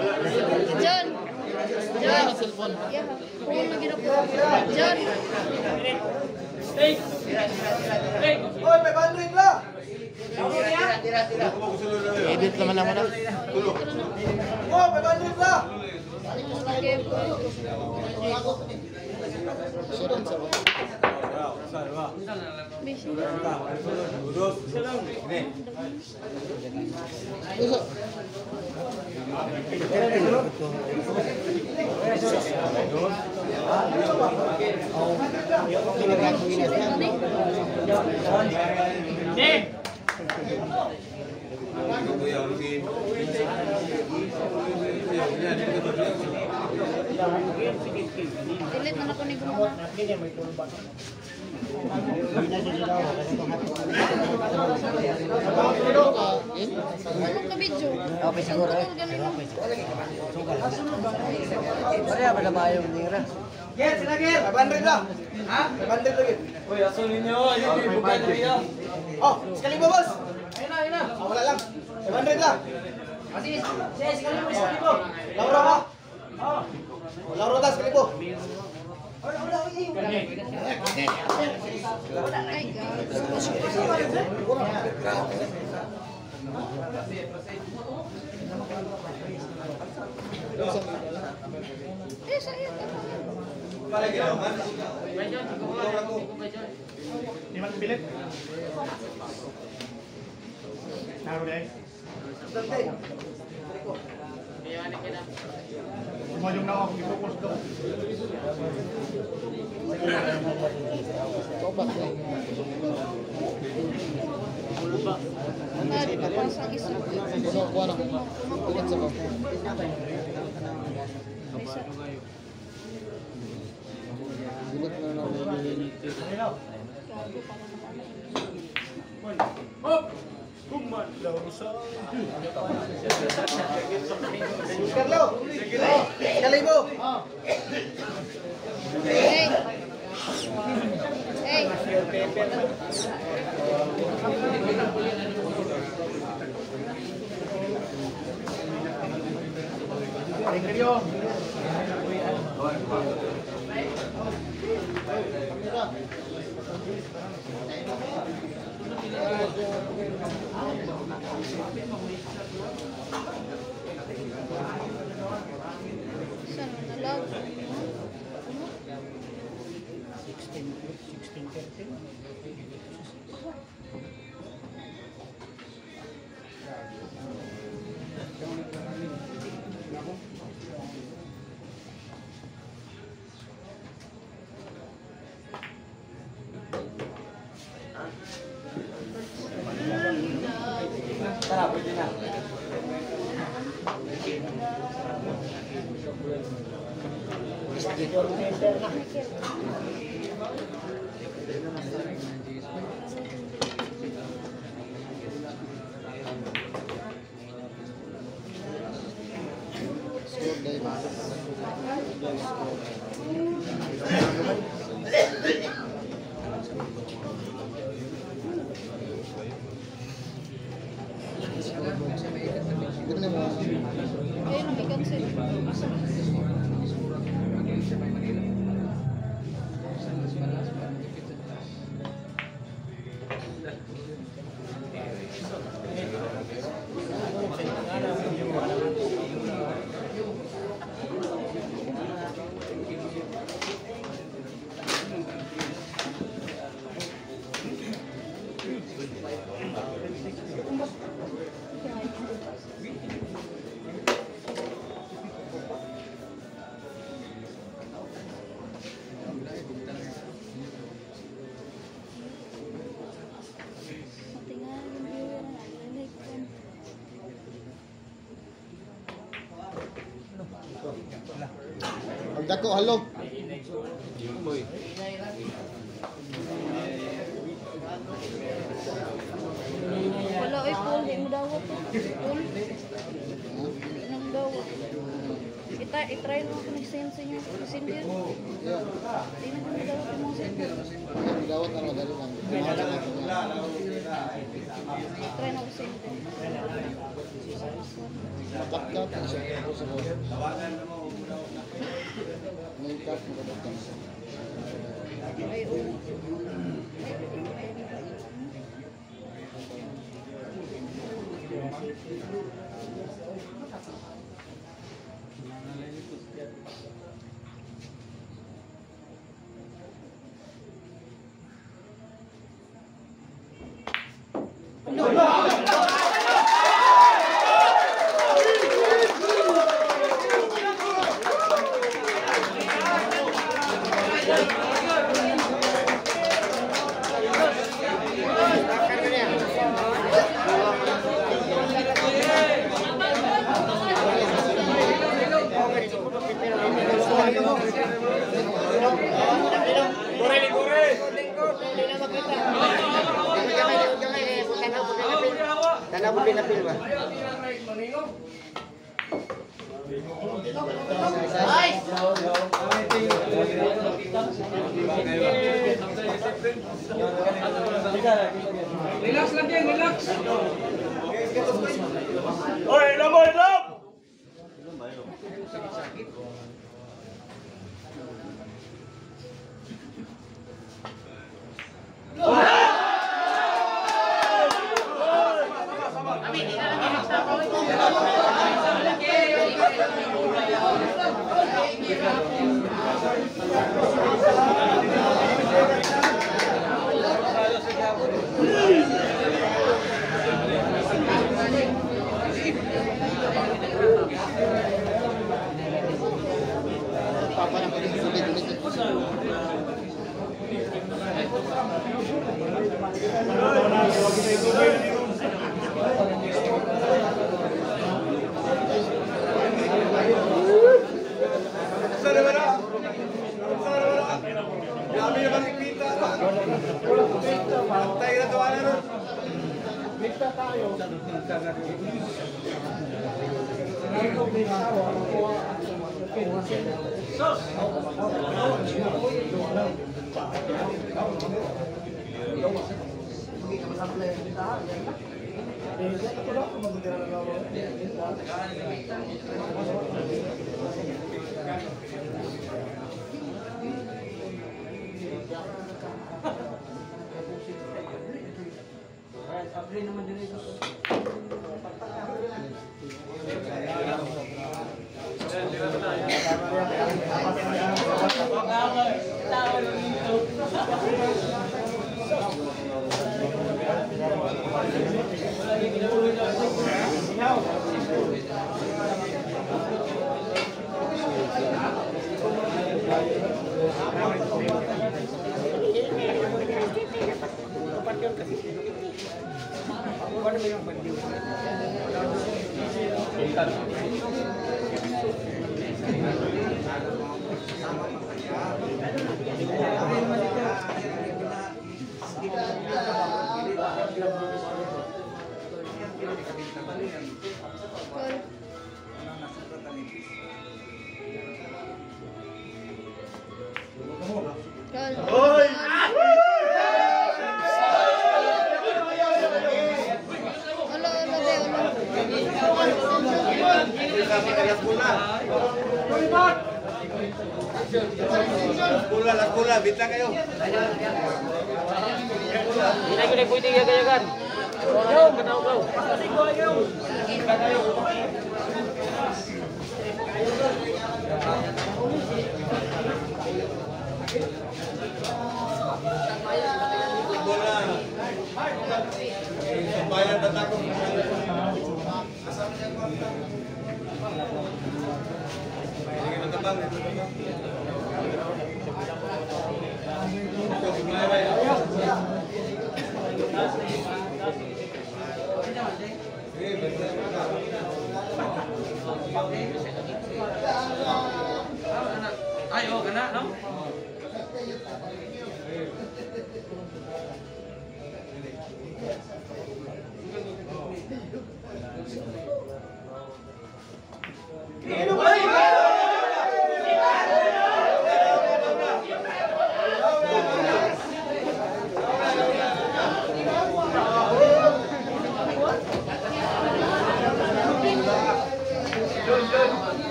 John. John. Cellphone. Yeah. Phone lagi na po. John. Hey. Hey. Oy, may bandring la. Edit naman naman na. Oh, may bandring la. Delete na ako ni gumawa. Video. Okay siguro eh. Pareha ba na ba yung nira? Get, sila get. May bandring la. Ha? May bandring lagi. Uy, aso ninyo. Ayun, bukay na niya. Oh, sekali po, boss. Ayun na. Oh, wala lang. May bandring la. Sekali po. Laura mo. Oh, Laura ta, sekali po. Ay, saya. Di man bilit. Naruh deh. Mojong na ako i-focus daw. Nadi pasang isu. Kuha na. Bigat sa ko. Bigat na na. Hop! Kumandaw sa... Carlo. Sekali po. Hey. Hey. Sana nalag. 大哥，hello。 Wala ay pool, di mo dawat to. Pool. Nang dawat. I-try mo ako nag-send sa inyo. Send yun. Yeah. Di na mo dawat mo send. Dawat na madali lang. I-try na ako send. Makat-kat ang siya ko sa bawah. Ngaykat mo kadagkan siya. Ay, oo. Tanah putih napil ba? Relax lang yan, relax. Oy, ilam mo, ilam! Papa na ulit-ulit. Las pula, bintang kayo. Hindi ko na pwede gagayagan. Yo, kataw ko. Bola. Bayan tatako. Ay, oh, kana, no?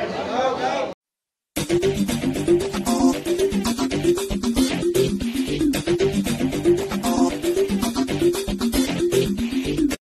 Ah,